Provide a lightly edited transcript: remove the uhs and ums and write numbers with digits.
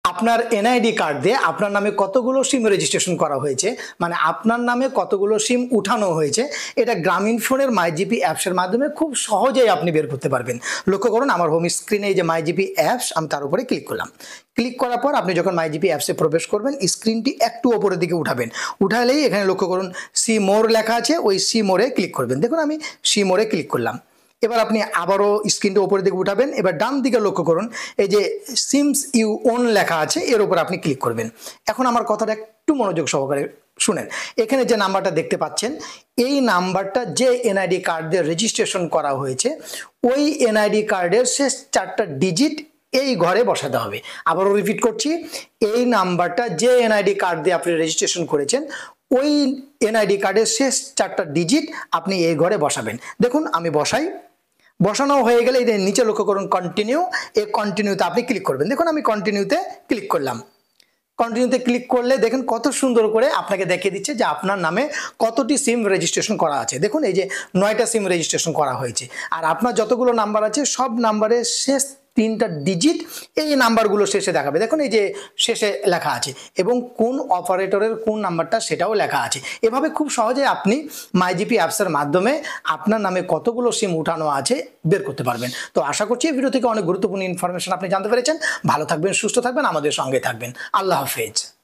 আপনার NID card দিয়ে আপনার নামে কতগুলো সিম রেজিস্ট্রেশন করা হয়েছে, মানে আপনার নামে কতগুলো সিম উঠানো হয়েছে, এটা গ্রামীণফোনের মাইজিপি অ্যাপসের মাধ্যমে খুব সহজেই আপনি বের করতে পারবেন। লক্ষ্য করুন আমার হোম স্ক্রিনে এই যে মাইজিপি অ্যাপস, আমি তার উপরে ক্লিক করলাম। ক্লিক করার পর আপনি যখন মাইজিপি অ্যাপসে প্রবেশ করবেন, স্ক্রিনটি একটু ওপরের দিকে উঠাবেন। উঠালেই এখানে লক্ষ্য করুন সি মোর লেখা আছে, ওই সি মোরে ক্লিক করবেন। দেখুন আমি সি মোরে ক্লিক করলাম। এবার আপনি আবারও স্ক্রিনটা উপরের দিকে উঠাবেন। এবার ডান দিকে লক্ষ্য করুন এই যে সিমস ইউ ওন লেখা আছে, এর উপর আপনি ক্লিক করবেন। এখন আমার কথাটা একটু মনোযোগ সহকারে শুনেন। এখানে যে নাম্বারটা দেখতে পাচ্ছেন, এই নাম্বারটা যে এনআইডি কার্ড দিয়ে রেজিস্ট্রেশন করা হয়েছে, ওই এনআইডি কার্ডের শেষ 4টা ডিজিট এই ঘরে বসাতে হবে। আবারও রিপিট করছি, এই নাম্বারটা যে এনআইডি কার্ড দিয়ে আপনি রেজিস্ট্রেশন করেছেন, ওই এনআইডি কার্ডের শেষ 4টা ডিজিট আপনি এই ঘরে বসাবেন। দেখুন আমি বসাই। বসানো হয়ে গেলে এই নিচে লক্ষ্য করুন কন্টিনিউ, এই কন্টিনিউতে আপনি ক্লিক করবেন। দেখুন আমি কন্টিনিউতে ক্লিক করলাম। কন্টিনিউতে ক্লিক করলে দেখেন কত সুন্দর করে আপনাকে দেখিয়ে দিচ্ছে যে আপনার নামে কতটি সিম রেজিস্ট্রেশন করা আছে। দেখুন এই যে 9টা সিম রেজিস্ট্রেশন করা হয়েছে, আর আপনার যতগুলো নাম্বার আছে সব নাম্বারের শেষ 3টা ডিজিট এই নাম্বারগুলো শেষে দেখাবে। দেখুন এই যে শেষে লেখা আছে এবং কোন অপারেটরের কোন নাম্বারটা সেটাও লেখা আছে। এভাবে খুব সহজে আপনি মাইজিপি অ্যাপসের মাধ্যমে আপনার নামে কতগুলো সিম উঠানো আছে বের করতে পারবেন। তো আশা করছি এই ভিডিও থেকে অনেক গুরুত্বপূর্ণ ইনফরমেশন আপনি জানতে পেরেছেন। ভালো থাকবেন, সুস্থ থাকবেন, আমাদের সঙ্গে থাকবেন। আল্লাহ হাফেজ।